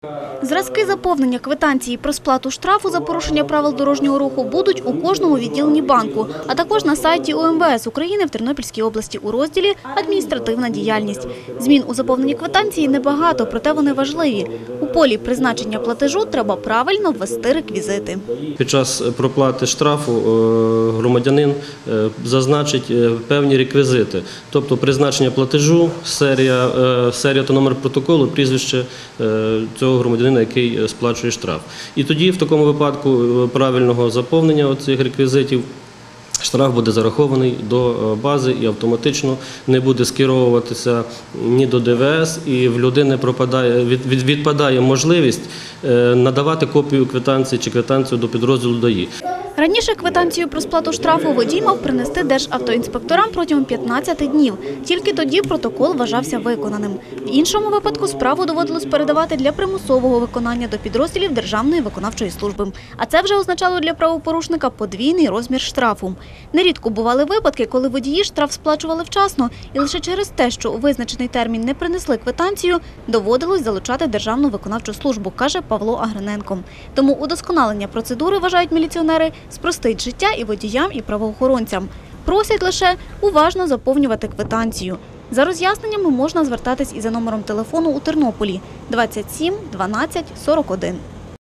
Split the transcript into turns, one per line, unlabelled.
Зразки заповнення квитанції про сплату штрафу за порушення правил дорожнього руху будуть у кожному відділенні банку, а також на сайті УМВС України в Тернопільській області у розділі «Адміністративна діяльність». Змін у заповненні квитанції небагато, проте вони важливі. У полі призначення платежу треба правильно ввести реквізити.
Під час проплати штрафу громадянин зазначить певні реквізити, тобто призначення платежу, серія та номер протоколу, прізвище цього громадянина, який сплачує штраф. І тоді, в такому випадку правильного заповнення цих реквізитів, штраф буде зарахований до бази і автоматично не буде скеровуватися ні до ДВС, і в людини відпадає можливість надавати копію квитанції чи квитанцію до підрозділу ДАІ.
Раніше квитанцію про сплату штрафу водій мав принести державтоінспекторам протягом 15 днів. Тільки тоді протокол вважався виконаним. В іншому випадку справу доводилось передавати для примусового виконання до підрозділів Державної виконавчої служби. А це вже означало для правопорушника подвійний розмір штрафу. Нерідко бували випадки, коли водії штраф сплачували вчасно, і лише через те, що у визначений термін не принесли квитанцію, доводилось залучати Державну виконавчу службу, каже Павло Агриненко. Тому удосконалення процедури, вважають міліціонери, спростить життя і водіям, і правоохоронцям. Просять лише уважно заповнювати квитанцію. За роз'ясненнями можна звертатись і за номером телефону у Тернополі – 27 12 41.